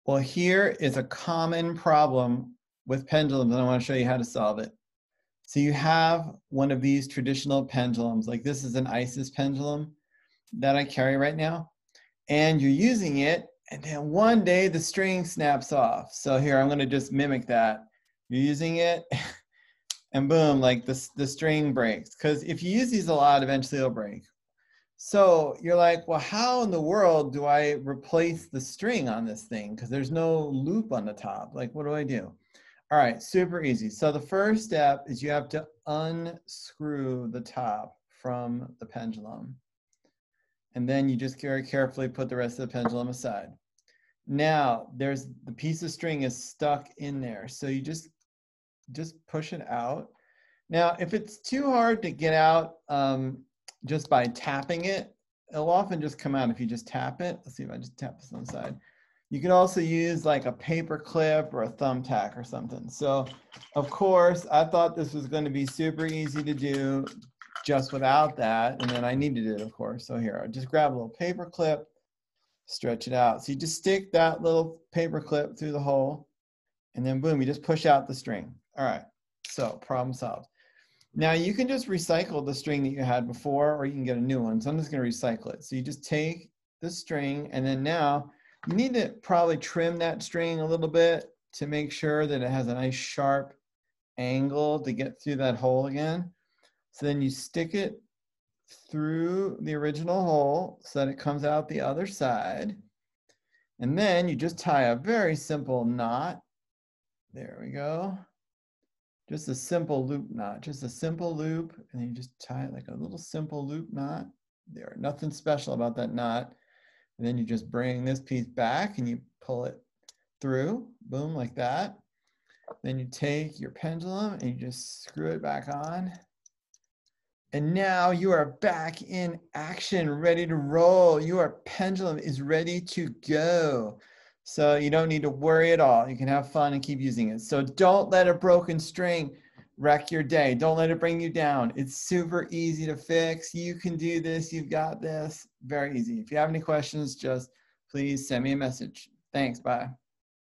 Well, here is a common problem with pendulums, and I want to show you how to solve it. So you have one of these traditional pendulums, like this is an ISIS pendulum that I carry right now, and you're using it, and then one day the string snaps off. So here, I'm going to just mimic that. You're using it, and boom, like the string breaks. Because if you use these a lot, eventually it'll break. So you're like, well, how in the world do I replace the string on this thing? Because there's no loop on the top. Like, what do I do? All right, super easy. So the first step is you have to unscrew the top from the pendulum. And then you just very carefully put the rest of the pendulum aside. Now, there's the piece of string is stuck in there. So you just push it out. Now, if it's too hard to get out just by tapping it, it'll often just come out if you just tap it. Let's see if I just tap this on the side. You can also use like a paper clip or a thumbtack or something. So, of course, I thought this was going to be super easy to do just without that. And then I needed it, of course. So here, I'll just grab a little paper clip, stretch it out. So you just stick that little paper clip through the hole, and then boom, you just push out the string. All right, so problem solved. Now you can just recycle the string that you had before, or you can get a new one. So I'm just going to recycle it. So you just take the string, and then now you need to probably trim that string a little bit to make sure that it has a nice sharp angle to get through that hole again. So then you stick it through the original hole so that it comes out the other side. And then you just tie a very simple knot. There we go. Just a simple loop knot, just a simple loop, and then you just tie it like a little simple loop knot. There, nothing special about that knot. And then you just bring this piece back and you pull it through, boom, like that. Then you take your pendulum and you just screw it back on. And now you are back in action, ready to roll. Your pendulum is ready to go. So you don't need to worry at all. You can have fun and keep using it. So don't let a broken string wreck your day. Don't let it bring you down. It's super easy to fix. You can do this. You've got this. Very easy. If you have any questions, just please send me a message. Thanks. Bye.